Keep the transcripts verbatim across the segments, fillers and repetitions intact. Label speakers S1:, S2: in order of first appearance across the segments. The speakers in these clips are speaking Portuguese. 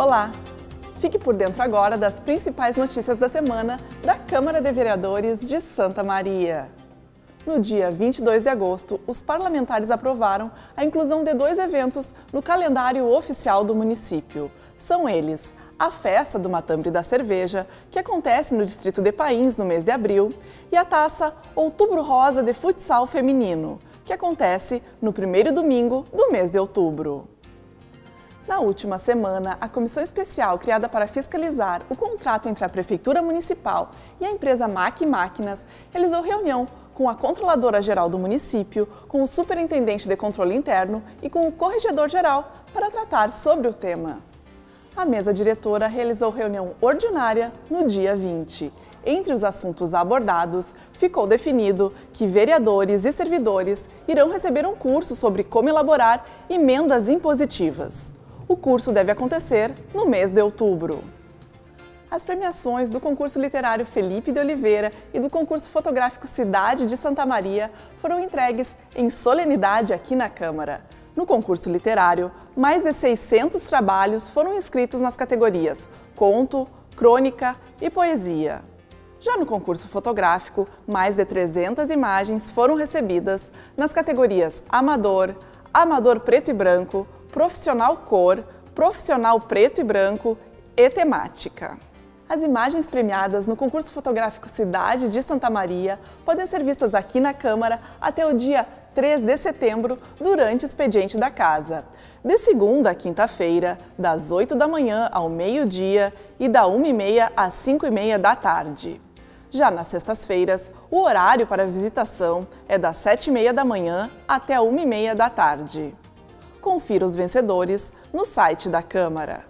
S1: Olá! Fique por dentro agora das principais notícias da semana da Câmara de Vereadores de Santa Maria. No dia vinte e dois de agosto, os parlamentares aprovaram a inclusão de dois eventos no calendário oficial do município. São eles a Festa do Matambre da Cerveja, que acontece no distrito de Pains no mês de abril, e a Taça Outubro Rosa de Futsal Feminino, que acontece no primeiro domingo do mês de outubro. Na última semana, a comissão especial criada para fiscalizar o contrato entre a Prefeitura Municipal e a empresa M A C Máquinas realizou reunião com a Controladora-Geral do município, com o Superintendente de Controle Interno e com o Corregedor-Geral para tratar sobre o tema. A mesa diretora realizou reunião ordinária no dia vinte. Entre os assuntos abordados, ficou definido que vereadores e servidores irão receber um curso sobre como elaborar emendas impositivas. O curso deve acontecer no mês de outubro. As premiações do concurso literário Felipe de Oliveira e do concurso fotográfico Cidade de Santa Maria foram entregues em solenidade aqui na Câmara. No concurso literário, mais de seiscentos trabalhos foram inscritos nas categorias conto, crônica e poesia. Já no concurso fotográfico, mais de trezentas imagens foram recebidas nas categorias amador, amador preto e branco, profissional cor, profissional preto e branco e temática. As imagens premiadas no concurso fotográfico Cidade de Santa Maria podem ser vistas aqui na Câmara até o dia três de setembro, durante o expediente da Casa. De segunda a quinta-feira, das oito da manhã ao meio-dia e da uma e meia às cinco e meia da tarde. Já nas sextas-feiras, o horário para visitação é das sete e meia da manhã até a uma e meia da tarde. Confira os vencedores no site da Câmara.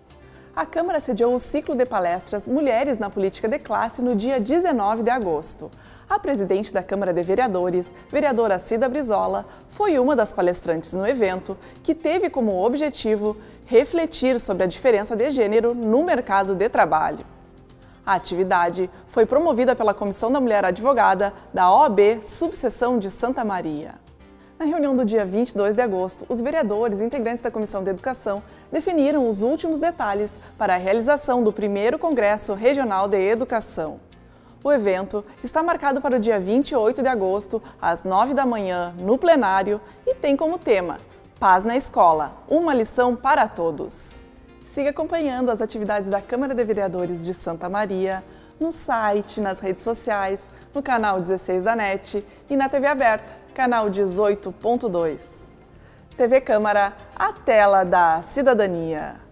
S1: A Câmara sediou o ciclo de palestras Mulheres na Política de Classe no dia dezenove de agosto. A presidente da Câmara de Vereadores, vereadora Cida Brizola, foi uma das palestrantes no evento, que teve como objetivo refletir sobre a diferença de gênero no mercado de trabalho. A atividade foi promovida pela Comissão da Mulher Advogada da O A B Subseção de Santa Maria. Na reunião do dia vinte e dois de agosto, os vereadores e integrantes da Comissão de Educação definiram os últimos detalhes para a realização do primeiro Congresso Regional de Educação. O evento está marcado para o dia vinte e oito de agosto, às nove da manhã, no plenário, e tem como tema Paz na Escola, uma lição para todos. Siga acompanhando as atividades da Câmara de Vereadores de Santa Maria, no site, nas redes sociais, no canal dezesseis da NET e na T V aberta, canal dezoito ponto dois. T V Câmara, a tela da cidadania.